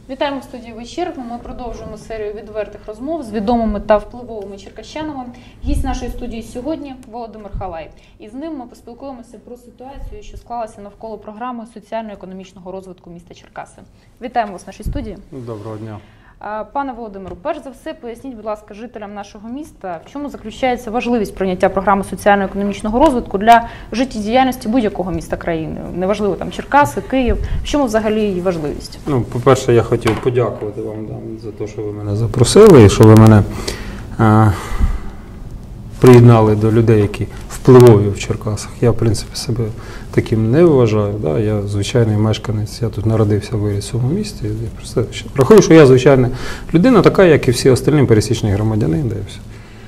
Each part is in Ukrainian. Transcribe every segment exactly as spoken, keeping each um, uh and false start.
Вітаємо в студії «Вечірок». Ми продовжуємо серію відвертих розмов з відомими та впливовими черкащанами. Гість нашої студії сьогодні – Володимир Халай. І з ним ми поспілкуємося про ситуацію, що склалася навколо програми соціально-економічного розвитку міста Черкаси. Вітаємо вас в нашій студії. Доброго дня. Пане Володимиру, перш за все поясніть, будь ласка, жителям нашого міста, в чому заключається важливість прийняття програми соціально-економічного розвитку для життєдіяльності будь-якого міста країни? Неважливо, там Черкаси, Київ. В чому взагалі її важливість? Ну, по-перше, я хотів подякувати вам за те, що ви мене запросили і що ви мене а, приєднали до людей, які впливові в Черкасах. Я, в принципі, себе таким не вважаю. Да? Я звичайний мешканець, я тут народився, виріс в цьому місті. Я просто рахую, що я звичайна людина, така, як і всі остальні пересічні громадяни. Да, і все.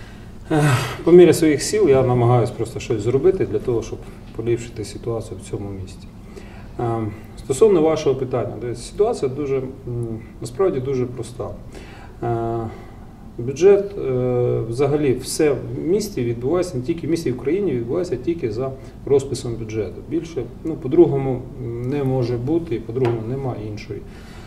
По мірі своїх сил я намагаюся просто щось зробити для того, щоб поліпшити ситуацію в цьому місті. Стосовно вашого питання, ситуація дуже, насправді дуже проста. Бюджет, взагалі, все в місті відбувається, не тільки в місті, і в країні відбувається тільки за розписом бюджету. Більше, ну, по-другому не може бути, і по-другому немає іншої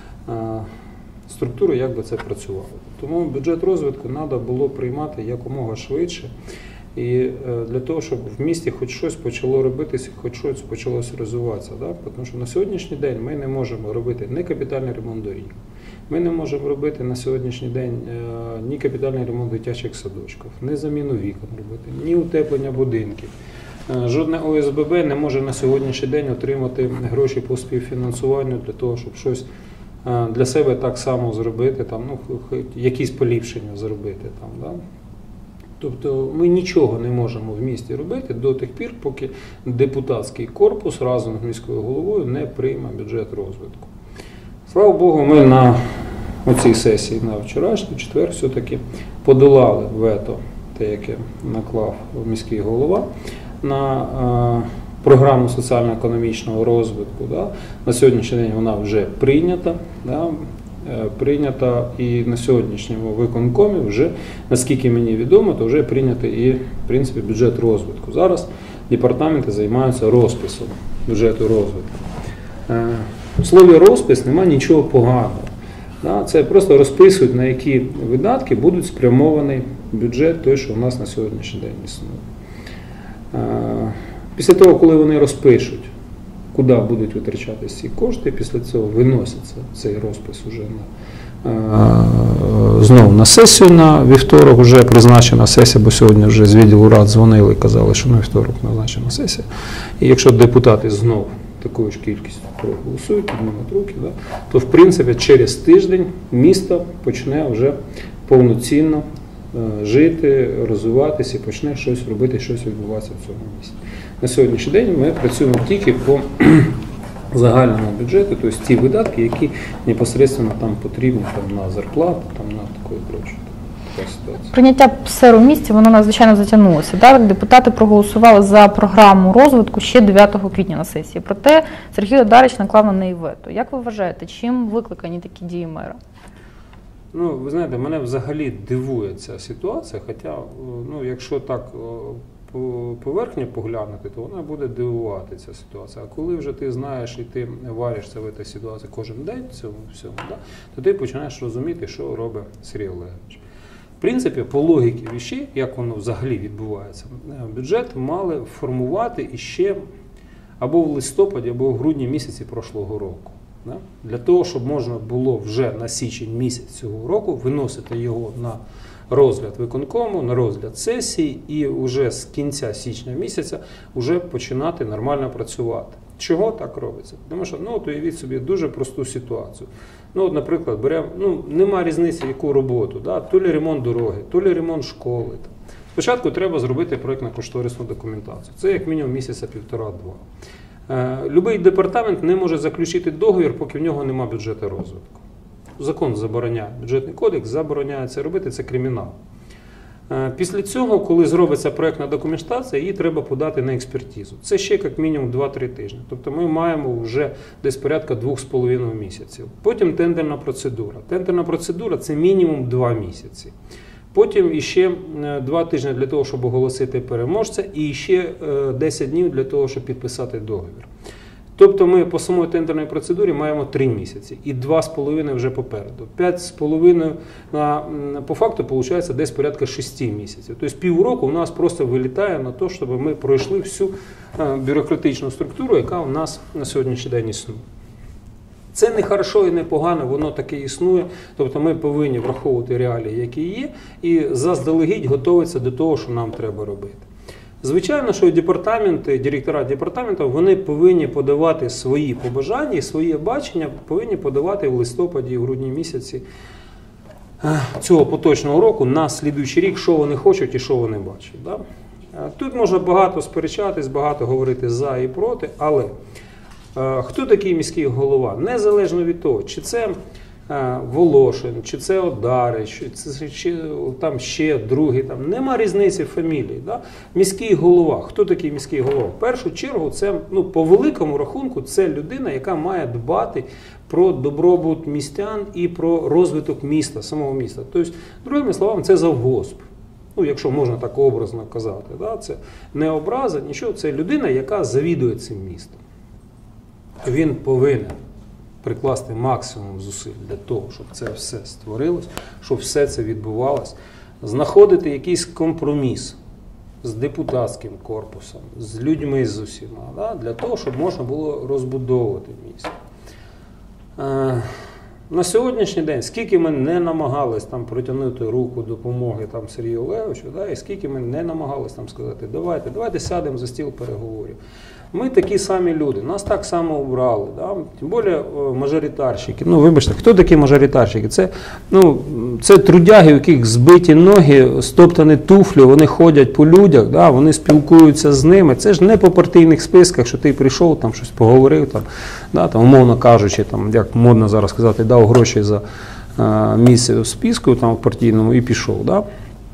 структури, як би це працювало. Тому бюджет розвитку треба було приймати якомога швидше. І для того, щоб в місті хоч щось почало робитися, хоч щось почалося розвиватися. Да? Тому що на сьогоднішній день ми не можемо робити ні капітальний ремонт доріг, ми не можемо робити на сьогоднішній день ні капітальний ремонт дитячих садочків, ні заміну вікон робити, ні утеплення будинків. Жодне О С Б Б не може на сьогоднішній день отримати гроші по співфінансуванню для того, щоб щось для себе так само зробити, там, ну, якісь поліпшення зробити. Там, да? Тобто ми нічого не можемо в місті робити до тих пір, поки депутатський корпус разом з міською головою не прийме бюджет розвитку. Слава Богу, ми на оцій сесії, на вчорашній, четвер, все-таки подолали вето, те, яке наклав міський голова, на е, програму соціально-економічного розвитку. Да. На сьогоднішній день вона вже прийнята. Да. Прийнята і на сьогоднішньому виконкомі вже, наскільки мені відомо, то вже прийнятий і, в принципі, бюджет розвитку. Зараз департаменти займаються розписом бюджету розвитку. У слові розпис немає нічого поганого. Це просто розписують, на які видатки будуть спрямований бюджет той, що у нас на сьогоднішній день існує. Після того, коли вони розпишуть, куди будуть витрачатися ці кошти, після цього виноситься цей розпис уже на, знову на сесію на вівторок, вже призначена сесія, бо сьогодні вже з відділу рад дзвонили і казали, що на вівторок назначена сесія. І якщо депутати знову такою ж кількістю проголосують, піднімуть руки, да, то в принципі через тиждень місто почне вже повноцінно жити, розвиватися і почне щось робити, щось відбуватися в цьому місті. На сьогоднішній день ми працюємо тільки по загальному бюджету, тобто ті видатки, які непосередньо там потрібні там, на зарплату, там, на таку і прочу. Прийняття ПСЕР у місті, воно надзвичайно затягнулося. Так? Депутати проголосували за програму розвитку ще дев'ятого квітня на сесії. Проте Сергій Одарич наклав на неї вето. Як ви вважаєте, чим викликані такі дії мера? Ну, ви знаєте, мене взагалі дивує ця ситуація, хоча, ну, якщо так поверхню поглянути, то вона буде дивувати, ця ситуація. А коли вже ти знаєш і ти варишся в цій ситуації кожен день, в цьому всьому, да, то ти починаєш розуміти, що робить Сергій Олегович. В принципі, по логіці речей, як воно взагалі відбувається, бюджет мали формувати іще або в листопаді, або в грудні місяці прошлого року. Да? Для того, щоб можна було вже на січень місяць цього року виносити його на розгляд виконкому, на розгляд сесії і вже з кінця січня місяця вже починати нормально працювати. Чого так робиться? Тому що, ну, от уявіть собі дуже просту ситуацію. Ну, от, наприклад, беремо, ну, нема різниці, яку роботу, да? То лі ремонт дороги, то лі ремонт школи. Там. Спочатку треба зробити проєктно-кошторисну документацію. Це як мінімум місяця півтора-два. Любий департамент не може заключити договір, поки в нього немає бюджету розвитку. Закон забороняє, бюджетний кодекс забороняє це робити, це кримінал. Після цього, коли зробиться проєктна документація, її треба подати на експертизу. Це ще як мінімум два-три тижні. Тобто ми маємо вже десь порядка двох з половиною місяців. Потім тендерна процедура. Тендерна процедура – це мінімум два місяці. Потім іще два тижні для того, щоб оголосити переможця, і ще десять днів для того, щоб підписати договір. Тобто ми по самій тендерній процедурі маємо три місяці і два з половиною вже попереду. п'ять з половиною по факту виходить десь порядка шести місяців. Тобто півроку у нас просто вилітає на те, щоб ми пройшли всю бюрократичну структуру, яка у нас на сьогоднішній день існує. Це не хорошо і не погано, воно таке існує. Тобто ми повинні враховувати реалії, які є, і заздалегідь готуватися до того, що нам треба робити. Звичайно, що департаменти, директора департаментів, вони повинні подавати свої побажання і свої бачення повинні подавати в листопаді і грудні місяці цього поточного року на слідуючий рік, що вони хочуть і що вони бачать. Да? Тут можна багато сперечатись, багато говорити за і проти, але хто такий міський голова? Незалежно від того, чи це Волошин, чи це Одарич, чи це чи, там ще другий, там нема різниці фамілії. Да? Міський голова. Хто такий міський голова? В першу чергу це, ну, по великому рахунку, це людина, яка має дбати про добробут містян і про розвиток міста, самого міста. Тобто, другими словами, це завгосп. Ну, якщо можна так образно казати. Да? Це не образа, нічого, це людина, яка завідує цим містом. Він повинен прикласти максимум зусиль для того, щоб це все створилось, щоб все це відбувалось, знаходити якийсь компроміс з депутатським корпусом, з людьми з усіма, да, для того, щоб можна було розбудовувати місто. Е, на сьогоднішній день, скільки ми не намагались там протягнути руку допомоги там Сергію Олеговичу, да, і скільки ми не намагались там сказати, давайте, давайте сядемо за стіл переговорів. Ми такі самі люди, нас так само обрали, да? Тим більше мажоритарщики. Ну, вибачте, хто такі мажоритарщики? Це, ну, це трудяги, у яких збиті ноги, стоптані туфлі, вони ходять по людях, да? Вони спілкуються з ними. Це ж не по партійних списках, що ти прийшов, там щось поговорив, там, да? Там, умовно кажучи, там, як модно зараз сказати, дав гроші за а, місце в списку там, в партійному і пішов. Да?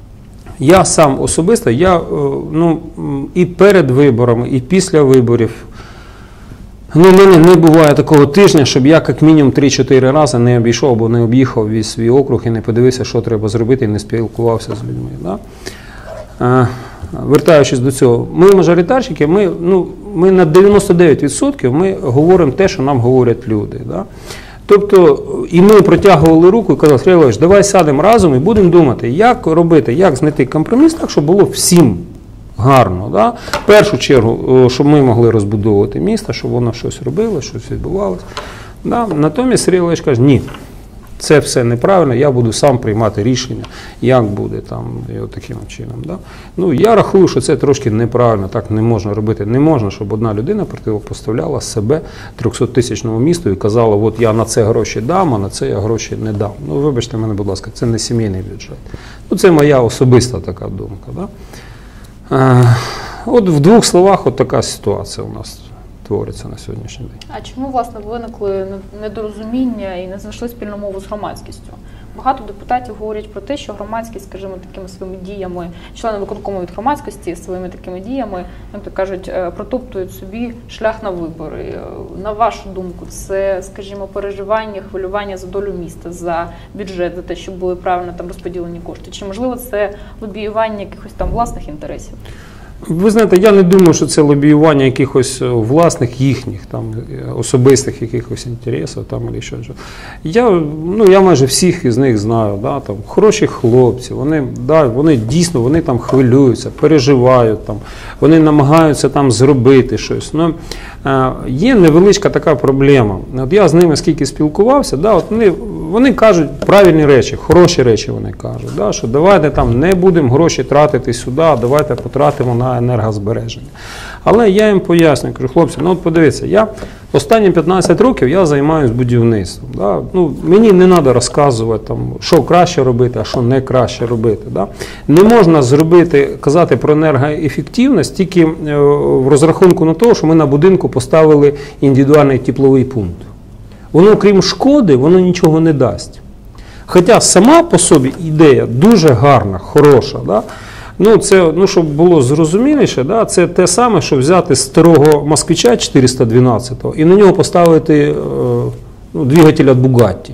Я сам особисто, я, ну, і перед виборами, і після виборів, ну, в мене не буває такого тижня, щоб я як мінімум три-чотири рази не обійшов або не об'їхав весь свій округ і не подивився, що треба зробити, і не спілкувався з людьми. Да? А, вертаючись до цього, ми мажоритарщики, ми, ну, ми на дев'яносто дев'ять відсотків ми говоримо те, що нам говорять люди. Да? Тобто, і ми протягували руку і казали, Сергій Олегович, давай сядемо разом і будемо думати, як робити, як знайти компроміс так, щоб було всім гарно. Да? В першу чергу, щоб ми могли розбудовувати місто, щоб воно щось робило, щось відбувалося. Да? Натомість Сергій Олегович каже, ні, це все неправильно, я буду сам приймати рішення, як буде там, і от таким чином. Да? Ну, я рахую, що це трошки неправильно, так не можна робити. Не можна, щоб одна людина противопоставляла себе трьохсоттисячному місту і казала, от я на це гроші дам, а на це я гроші не дам. Ну, вибачте мене, будь ласка, це не сімейний бюджет. Ну, це моя особиста така думка. Да? Е, от в двох словах от така ситуація у нас твориться на сьогоднішній день. А чому, власне, виникли недорозуміння і не знайшли спільну мову з громадськістю? Багато депутатів говорять про те, що громадськість, скажімо, такими своїми діями, члени виконкому від громадськості своїми такими діями, як то кажуть, протоптують собі шлях на вибори. На вашу думку, це, скажімо, переживання, хвилювання за долю міста, за бюджет, за те, щоб були правильно там розподілені кошти? Чи, можливо, це лобіювання якихось там власних інтересів? Ви знаєте, я не думаю, що це лобіювання якихось власних їхніх, там, особистих якихось інтересів, там, або що. Я, ну, я майже всіх із них знаю, да, там, хороші хлопці, вони, да, вони дійсно, вони там хвилюються, переживають, там, вони намагаються там зробити щось. Ну, е, є невеличка така проблема. От я з ними скільки спілкувався, да, от вони, вони кажуть правильні речі, хороші речі вони кажуть, да, що давайте там не будемо гроші тратити сюди, давайте потратимо на енергозбереження. Але я їм пояснюю, кажу, хлопці, ну от подивіться, я останні п'ятнадцять років я займаюся будівництвом. Да? Ну, мені не треба розказувати, там, що краще робити, а що не краще робити. Да? Не можна зробити, казати про енергоефективність тільки в розрахунку на те, що ми на будинку поставили індивідуальний тепловий пункт. Воно, крім шкоди, воно нічого не дасть. Хоча сама по собі ідея дуже гарна, хороша. Да? Ну, це, ну, щоб було зрозуміліше, да, це те саме, що взяти старого москвича чотириста дванадцятого і на нього поставити е, ну, двигатель від Бугатті.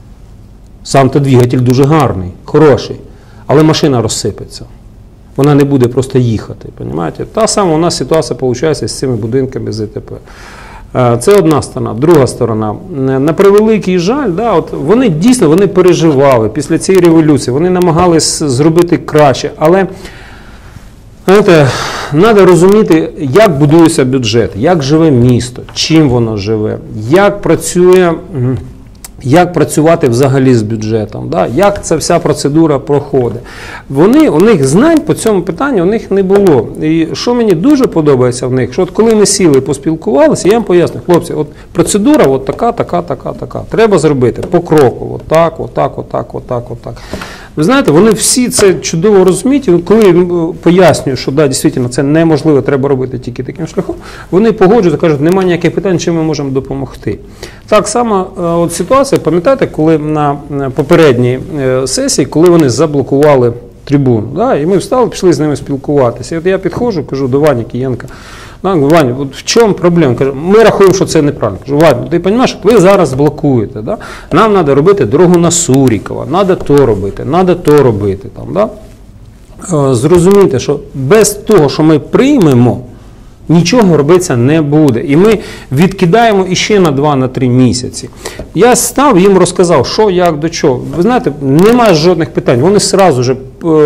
Сам-то двигатель дуже гарний, хороший, але машина розсипеться. Вона не буде просто їхати. Понимаєте? Та сама у нас ситуація виходить з цими будинками з ЗТП. Це одна сторона. Друга сторона. На превеликий жаль, да, от вони дійсно вони переживали після цієї революції, вони намагались зробити краще, але знаєте, треба розуміти, як будується бюджет, як живе місто, чим воно живе, як працює, як працювати взагалі з бюджетом, да? Як ця вся процедура проходить. Вони, у них знань по цьому питанню у них не було. І що мені дуже подобається в них, що от коли ми сіли, поспілкувалися, я їм поясню, хлопці, от процедура от така, така, така, така. Треба зробити покроково, отак, отак, отак, отак, отак. Ви знаєте, вони всі це чудово розуміють, і коли я пояснюю, що да, дійсно це неможливо, треба робити тільки таким шляхом, вони погоджуються, кажуть, немає ніяких питань, чим ми можемо допомогти. Так само от ситуація, пам'ятаєте, коли на попередній сесії, коли вони заблокували трибуну, да, і ми встали, пішли з ними спілкуватися. І от я підходжу, кажу до Вані Києнка, Ваня, от в чому проблема? Каже, ми рахуємо, що це неправильно. Кажу, Ваня, ти розумієш, ви зараз блокуєте. Да? Нам треба робити дорогу на Сурікова, треба то робити, треба то робити. Там, да? Зрозумійте, що без того, що ми приймемо, нічого робитися не буде. І ми відкидаємо іще на два-три місяці. Я став, їм розказав, що, як, до чого. Ви знаєте, немає жодних питань. Вони одразу ж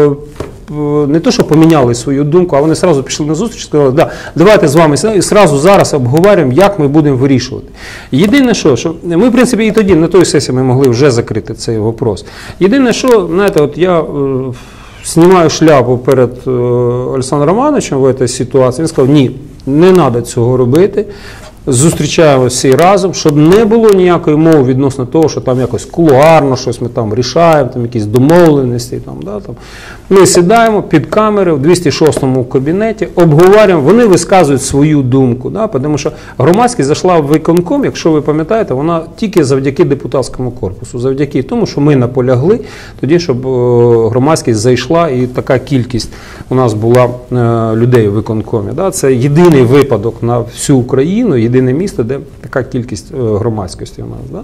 не то, що поміняли свою думку, а вони одразу пішли на зустріч і сказали, да, давайте з вами і одразу зараз обговоримо, як ми будемо вирішувати. Єдине, що, що ми, в принципі, і тоді, на той сесії ми могли вже закрити цей вопрос. Єдине, що, знаєте, от я знімаю шляпу перед Олександром Романовичем в цій ситуації, він сказав, ні, не треба цього робити. Зустрічаємося всі разом, щоб не було ніякої мови відносно того, що там якось кулуарно щось ми там рішаємо, там якісь домовленості. Там, да, там. Ми сідаємо під камери в двісті шостому кабінеті, обговорюємо, вони висказують свою думку. Да, тому що громадськість зайшла в виконком, якщо ви пам'ятаєте, вона тільки завдяки депутатському корпусу, завдяки тому, що ми наполягли тоді, щоб громадськість зайшла і така кількість у нас була людей в виконкомі. Да. Це єдиний випадок на всю Україну, єдине місто, де така кількість громадськості у нас. Да?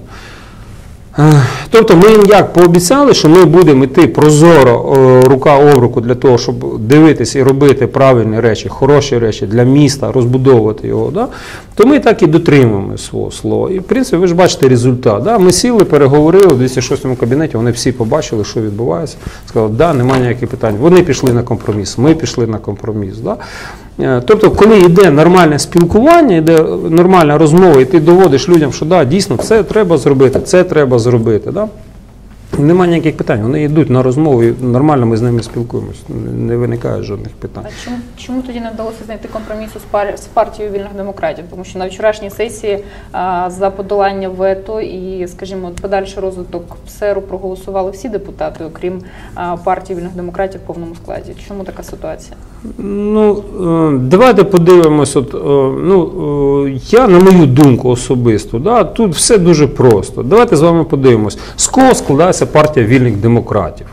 Тобто ми їм як пообіцяли, що ми будемо йти прозоро, рука об руку для того, щоб дивитися і робити правильні речі, хороші речі для міста, розбудовувати його, да? То ми так і дотримуємо свого слова. І в принципі ви ж бачите результат. Да? Ми сіли, переговорили в двісті шостому кабінеті, вони всі побачили, що відбувається. Сказали, да, немає ніяких питань. Вони пішли на компроміс, ми пішли на компроміс. Да? Тобто, коли йде нормальне спілкування, йде нормальна розмова, і ти доводиш людям, що да, дійсно це треба зробити, це треба зробити. Да? Немає ніяких питань, вони йдуть на розмову і нормально ми з ними спілкуємося, не виникає жодних питань. А чому, чому тоді не вдалося знайти компромісу з, пар, з партією вільних демократів? Тому що на вчорашній сесії а, за подолання вето і, скажімо, подальший розвиток СЕРу проголосували всі депутати, окрім а, партії вільних демократів в повному складі. Чому така ситуація? Ну, давайте подивимось, от, ну, я, на мою думку особисту, да, тут все дуже просто. Давайте з вами подивимось, з кого складається партія вільних демократів.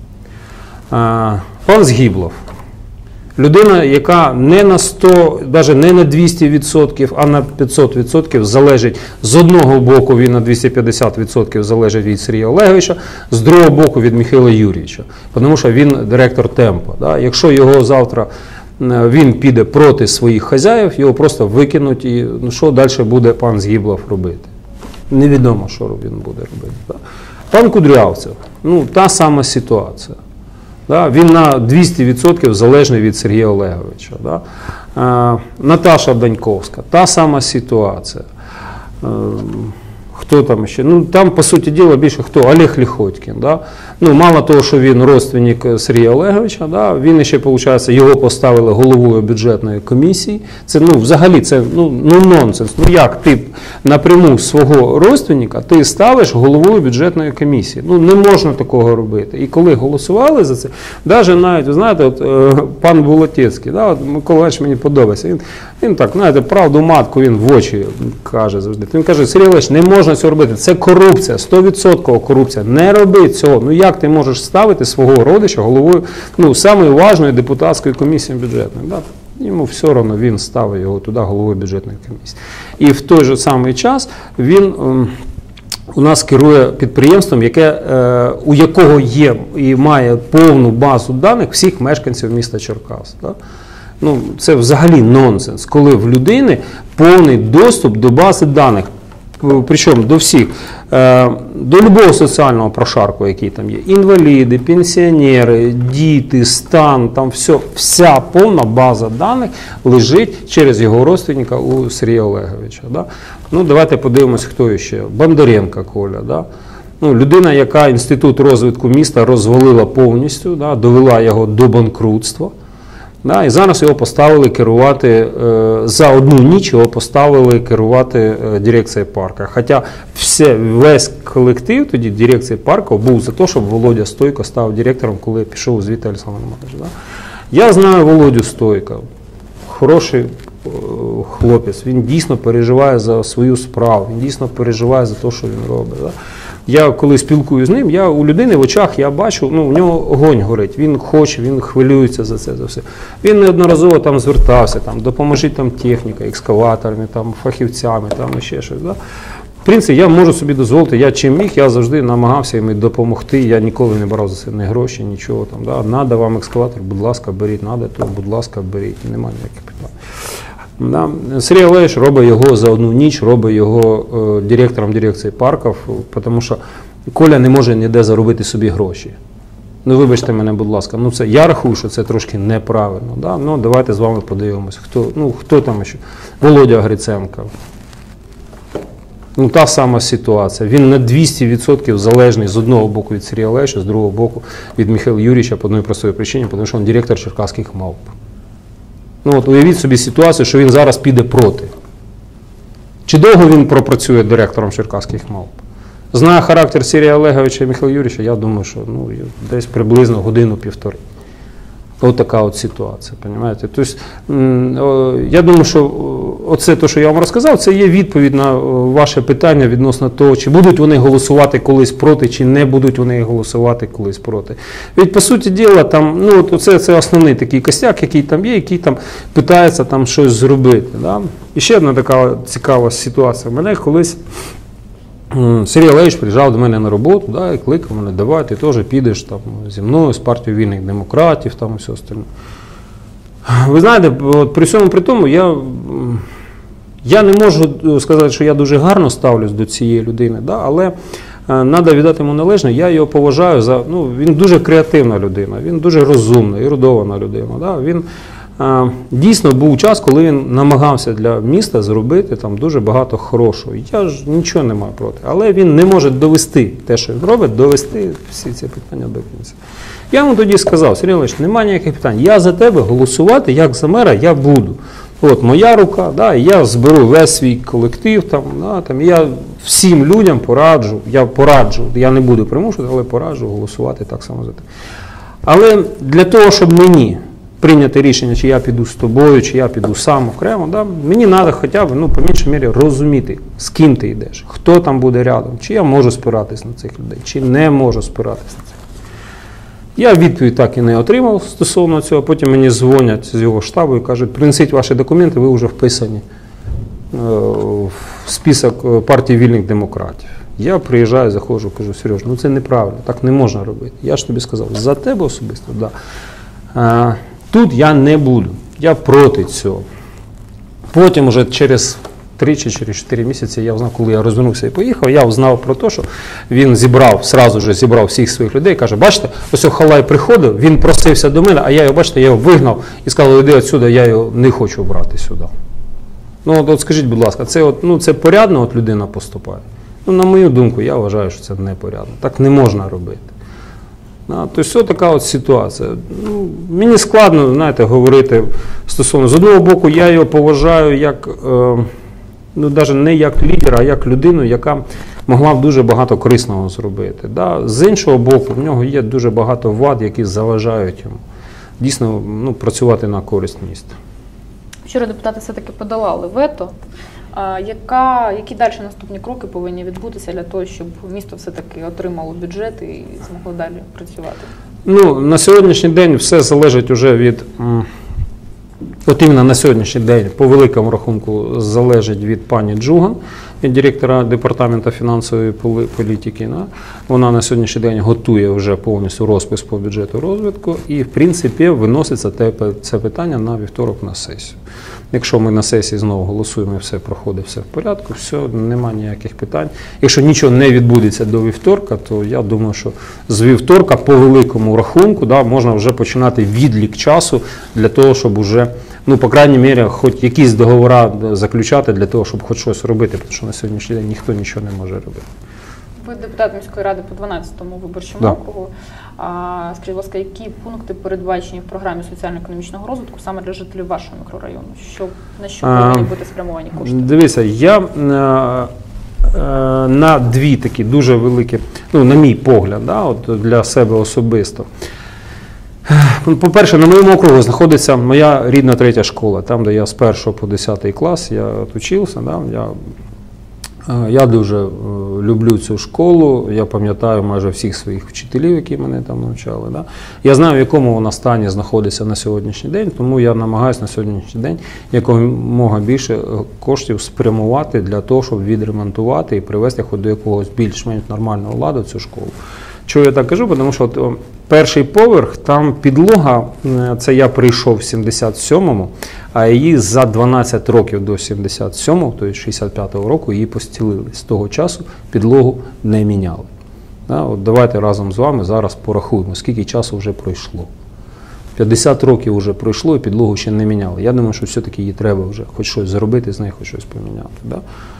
Пан Згіблов. Людина, яка не на сто, навіть не на двісті відсотків, а на п'ятсот відсотків залежить, з одного боку він на двісті п'ятдесят відсотків залежить від Сергія Олеговича, з другого боку від Михайла Юрійовича, тому що він директор Темпа. Да? Якщо його завтра він піде проти своїх хазяїв, його просто викинуть, і ну, що далі буде пан Згіблов робити? Невідомо, що він буде робити. Да? Пан Кудрявцев, ну та сама ситуація. Да, він на двісті відсотків залежний від Сергія Олеговича. Да. Е, Наташа Даньковська, та сама ситуація. Е, хто там ще? Ну, там, по суті діла, більше хто? Олег Ліхотькін. Да. Ну, мало того, що він родственник Сергія Олеговича, да, він ще, виходить, його поставили головою бюджетної комісії. Це, ну, взагалі, це, ну, ну, нонсенс. Ну, як ти напряму свого родственника ти ставиш головою бюджетної комісії? Ну, не можна такого робити. І коли голосували за це, навіть навіть, ви знаєте, от, е, пан Булатецький, да, от Микола Іванович мені подобається, він, він так, знаєте, правду матку він в очі каже завжди. Він каже, Сергій Олегович, не можна цього робити, це корупція, сто відсотків корупція, не роби цього. Ну, як ти можеш ставити свого родича головою, ну, самої важної депутатської комісії бюджетної? Да? Йому все одно він ставив його туди головою бюджетної комісії. І в той же самий час він ем, у нас керує підприємством, яке, е, у якого є і має повну базу даних всіх мешканців міста Черкас. Да? Ну, це взагалі нонсенс, коли в людини повний доступ до бази даних. Причому до всіх, до любого соціального прошарку, який там є. Інваліди, пенсіонери, діти, стан, там все, вся повна база даних лежить через його родственника у Сергія Олеговича. Да? Ну, давайте подивимось, хто ще. Бондаренко Коля. Да? Ну, людина, яка інститут розвитку міста розвалила повністю, да? Довела його до банкрутства. Да, і зараз його поставили керувати, е, за одну ніч його поставили керувати е, дирекцією парка. Хоча все, весь колектив тоді дирекції парку був за те, щоб Володя Стойко став директором, коли пішов звідти Олександр Романович. Да. Я знаю Володю Стойка, хороший е, хлопець, він дійсно переживає за свою справу, він дійсно переживає за те, що він робить. Да. Я коли спілкуюся з ним, я у людини в очах я бачу, ну, у нього огонь горить, він хоче, він хвилюється за це, за все. Він неодноразово там звертався, там, допоможіть там техніка, екскаваторами, там, фахівцями, там, ще щось. Да? В принципі, я можу собі дозволити, я чим міг, я завжди намагався їм допомогти, я ніколи не брав за це ні гроші, нічого там. Да? Надо вам екскаватор, будь ласка, беріть, надо, то, будь ласка, беріть, немає ніяких питань. Да. Сергій Олегович робить його за одну ніч, робить його е, директором дирекції парків, тому що Коля не може ніде заробити собі гроші. Ну, вибачте мене, будь ласка, ну це, я рахую, що це трошки неправильно. Да? Ну, давайте з вами подивимося, хто, ну, хто там ще? Володя Гриценко. Ну, та сама ситуація. Він на двісті відсотків залежний з одного боку від Сергія Олеговича, з другого боку від Михайла Юрійовича по одній простої причині, тому що він директор черкаських мавп. Ну, от уявіть собі ситуацію, що він зараз піде проти. Чи довго він пропрацює директором черкаських мавп? Знає характер Сергія Олеговича і Михайла Юрійовича, я думаю, що ну, десь приблизно годину-півтори. Ось така от ситуація, розумієте? Тобто, я думаю, що оце те, що я вам розказав, це є відповідь на ваше питання відносно того, чи будуть вони голосувати колись проти, чи не будуть вони голосувати колись проти. Ведь, по суті діла, там, ну, от це, це основний такий костяк, який там є, який там питається там щось зробити. Да? І ще одна така цікава ситуація. Мене колись Сергій Олегович приїжджав до мене на роботу, да, і кликав мене, давай, ти теж підеш там, зі мною, з партією вільних демократів там, і все остальне. Ви знаєте, от при всьому при тому, я, я не можу сказати, що я дуже гарно ставлюсь до цієї людини, да, але треба віддати йому належне, я його поважаю, за, ну, він дуже креативна людина, він дуже розумна, ерудована людина. Да, він, дійсно був час, коли він намагався для міста зробити там дуже багато хорошого. Я ж нічого не маю проти. Але він не може довести те, що він робить, довести всі ці питання до кінця. Я йому тоді сказав: Сергій Олегович, немає ніяких питань. Я за тебе голосувати, як за мера, я буду. От моя рука, да, я зберу весь свій колектив, там, да, там, я всім людям пораджу, я пораджу, я не буду примушувати, але пораджу голосувати так само за тебе. Але для того, щоб мені прийняти рішення, чи я піду з тобою, чи я піду сам окремо, да, мені треба хоча б, ну, по меншій мірі, розуміти, з ким ти йдеш, хто там буде рядом, чи я можу спиратись на цих людей, чи не можу спиратись на цих. Я відповідь так і не отримав стосовно цього, потім мені дзвонять з його штабу і кажуть: принесіть ваші документи, ви вже вписані в список партії вільних демократів. Я приїжджаю, заходжу, кажу: Сереж, ну це неправильно, так не можна робити. Я ж тобі сказав, за тебе особисто, так. Да. Тут я не буду, я проти цього. Потім вже через три чи через чотири місяці я узнав, коли я розвернувся і поїхав, я узнав про те, що він зібрав, сразу ж зібрав всіх своїх людей, каже: бачите, ось Халай приходив, він просився до мене, а я його, бачите, я його вигнав і сказав: іди відсюди, я його не хочу брати сюди. Ну от, от скажіть, будь ласка, це, от, ну, це порядно от людина поступає? Ну, на мою думку, я вважаю, що це непорядно. Так не можна робити. Тобто, ось така от ситуація. Ну, мені складно, знаєте, говорити стосовно. З одного боку, я його поважаю як, е, ну, навіть не як лідера, а як людину, яка могла б дуже багато корисного зробити. Да? З іншого боку, в нього є дуже багато вад, які заважають йому дійсно, ну, працювати на користь міста. Вчора депутати все-таки подолали вето. А яка, які далі наступні кроки повинні відбутися для того, щоб місто все-таки отримало бюджет і змогло далі працювати? Ну, на сьогоднішній день все залежить вже від м, От іменно на сьогоднішній день, по великому рахунку, залежить від пані Джуган, від директора департаменту фінансової політики. Вона на сьогоднішній день готує вже повністю розпис по бюджету розвитку і, в принципі, виноситься це питання на вівторок на сесію. Якщо ми на сесії знову голосуємо і все проходить, все в порядку, все, немає ніяких питань. Якщо нічого не відбудеться до вівторка, то я думаю, що з вівторка по великому рахунку да, можна вже починати відлік часу для того, щоб вже, ну, по крайній мірі, хоч якісь договори заключати для того, щоб хоч щось робити, тому що на сьогоднішній день ніхто нічого не може робити. Ви депутат міської ради по дванадцятому виборчому Да. округу. А, скажіть, будь ласка, які пункти передбачені в програмі соціально-економічного розвитку саме для жителів вашого мікрорайону? Що, на що повинні бути спрямовані кошти? Дивіться, я е, е, на дві такі дуже великі, ну, на мій погляд, да, от для себе особисто. По-перше, на моєму округу знаходиться моя рідна третя школа, там, де я з першого по десятий клас я вчився. Да, я, я дуже люблю цю школу, я пам'ятаю майже всіх своїх вчителів, які мене там навчали. Да. Я знаю, в якому вона стані знаходиться на сьогоднішній день, тому я намагаюся на сьогоднішній день якомога більше коштів спрямувати для того, щоб відремонтувати і привести хоч до якогось більш-менш нормального ладу цю школу. Чого я так кажу? Тому що от, перший поверх, там підлога, це я прийшов в сімдесят сьомому, а її за дванадцять років до сімдесят сьомого, тобто шістдесят п'ятого року, її постілили. З того часу підлогу не міняли. Да, от давайте разом з вами зараз порахуємо, скільки часу вже пройшло. п'ятдесят років вже пройшло і підлогу ще не міняли. Я думаю, що все-таки її треба вже хоч щось зробити, з нею хоч щось поміняти. Да?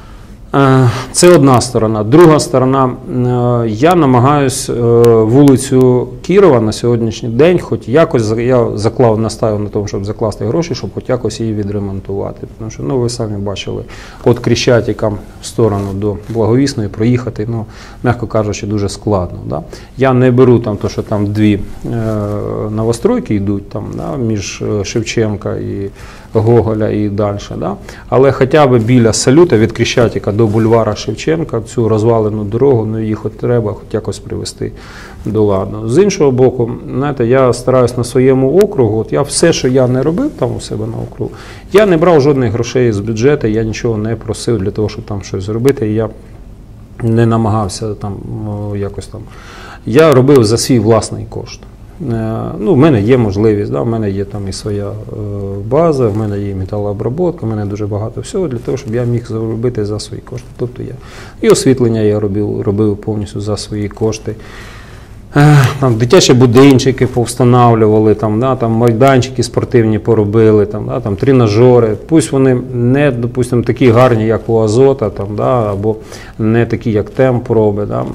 Це одна сторона. Друга сторона, я намагаюся вулицю Кірова на сьогоднішній день, хоч якось, я заклав, наставив на тому, щоб закласти гроші, щоб хоч якось її відремонтувати. Тому що, ну, ви самі бачили, от Крещатика в сторону до Благовісної проїхати, ну, м'яко кажучи, дуже складно. Да? Я не беру там то, що там дві е, новостройки йдуть там, да, між Шевченка і Гоголя і далі. Да? Але хоча б біля Салюта від Крещатика до бульвара Шевченка цю розвалену дорогу, ну, їх от треба хоч якось привести до ладу. З іншого боку, знаєте, я стараюсь на своєму округу, от я все, що я не робив там у себе на округу, я не брав жодних грошей з бюджету, я нічого не просив для того, щоб там щось зробити, і я не намагався там якось там. Я робив за свій власний кошт. Ну, в мене є можливість, да, в мене є там і своя е, база, в мене є металообробка, в мене дуже багато всього для того, щоб я міг зробити за свої кошти. Тобто я і освітлення я робив, робив повністю за свої кошти. Там дитячі будинчики повстановлювали, там, да, там майданчики спортивні поробили, там, да, там тренажери. Пусть вони не, допустимо, такі гарні, як у Азота, там, да, або не такі, як Темп робить. Да.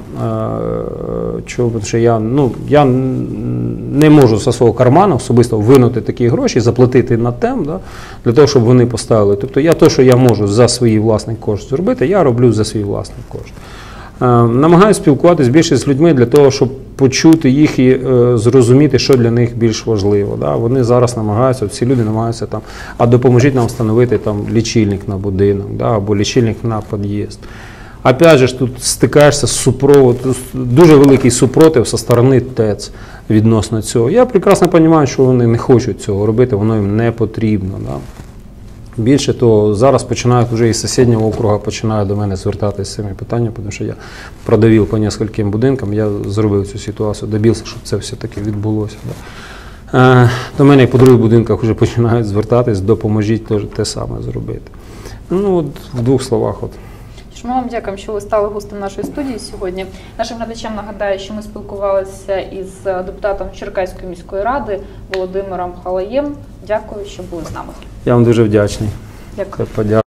Чого, що я, ну, я не можу зі свого карману особисто винути такі гроші, заплатити на Темп, да, для того, щоб вони поставили. Тобто я те, що я можу за свій власний кошт зробити, я роблю за свій власний кошт. Намагаюся спілкуватися більше з людьми для того, щоб почути їх і е, зрозуміти, що для них більш важливо. Да? Вони зараз намагаються, всі люди намагаються там, а допоможіть нам встановити там лічильник на будинок, да? Або лічильник на під'їзд. Опять же, тут стикаєшся з супротивом, дуже великий супротив зі сторони ТЕЦ відносно цього. Я прекрасно розумію, що вони не хочуть цього робити, воно їм не потрібно. Да? Більше того, зараз починають вже із сусіднього округу починають до мене звертатися з цими питаннями, тому що я продавив по кільком будинкам, я зробив цю ситуацію, добився, щоб це все-таки відбулося. Да. До мене і по других будинках вже починають звертатись, допоможіть те, те саме зробити. Ну, от в двох словах. От. Ми вам дякуємо, що ви стали гостем нашої студії сьогодні. Нашим глядачам нагадаю, що ми спілкувалися із депутатом Черкаської міської ради Володимиром Халаєм. Дякую, що були з нами. Я вам дуже вдячний. Дякую. Подяка.